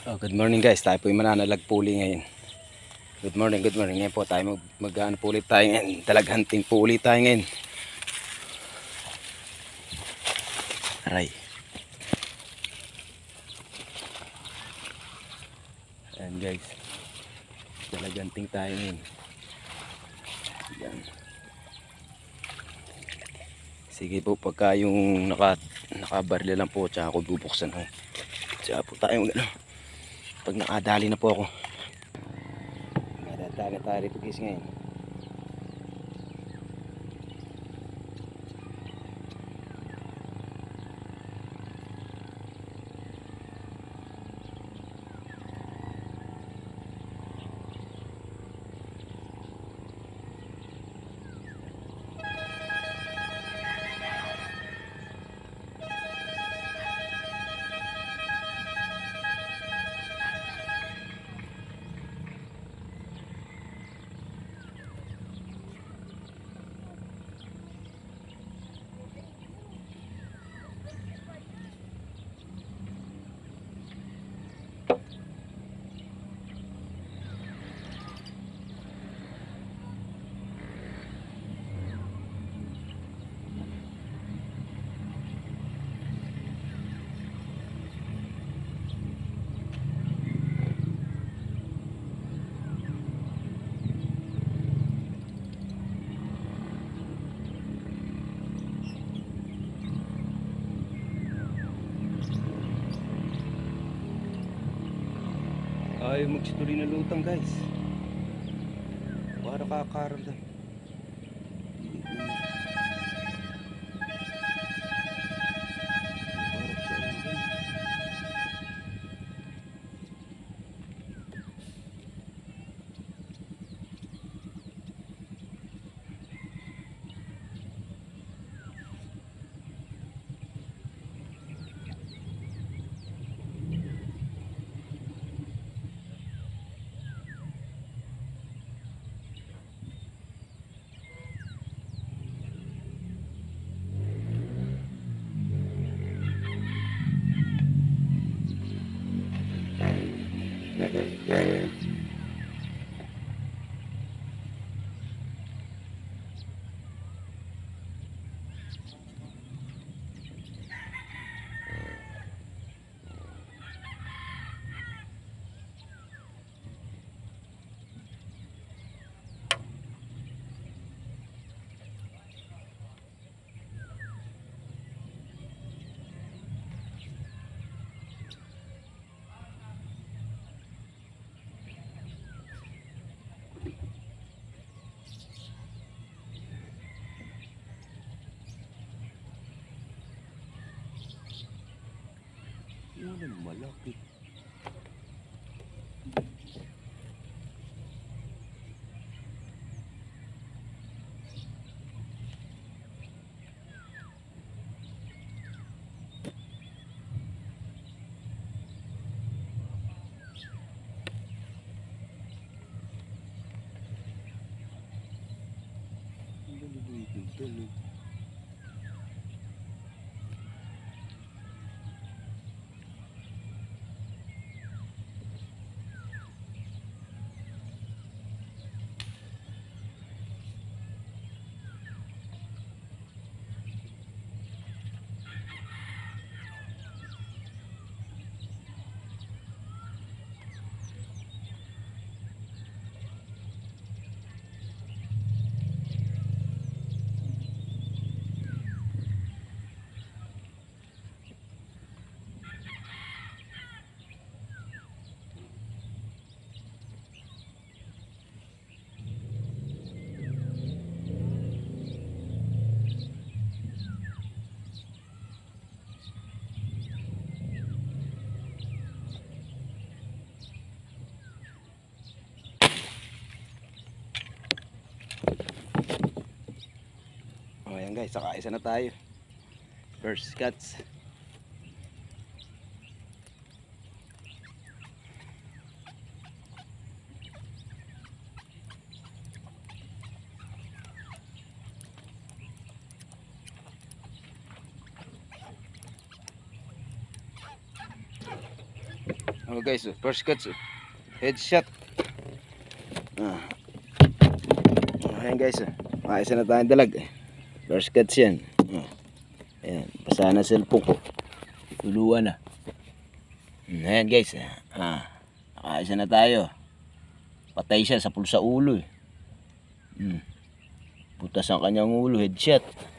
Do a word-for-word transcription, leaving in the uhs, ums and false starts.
Oh, good morning guys, tayo po yung mananalag puli ngayon. Good morning, good morning. Ngayon po tayo mag, mag ano, puli tayo ngayon. Dalag hunting puli tayo ngayon. Aray. Ayan guys. Dalag hunting tayo ngayon. Ayan. Sige po, pagka yung naka, nakabaril lang po, tsaka ako bubuksan ho. Tsaka po tayo mag ano. Pag nakadali na po ako. Nakadali tayo rito guys ngayon. Ayaw magsituloy na lutang guys. Para kakaroon lang. Ano malaki. Ano Oh, ayan guys, saka isa na tayo. First cuts. Oh guys, oh, first cuts, oh. Headshot. Ah. Ayan guys, oh. Maisa na tayong dalag. First cuts yan. Ah. Ayan, basa na cellphone ko. Tuluan na. Ayan guys, ah. Nakaisa na tayo. Patay siya sa pulsa ulo eh. Hmm. Butas ang kanyang ulo, headshot.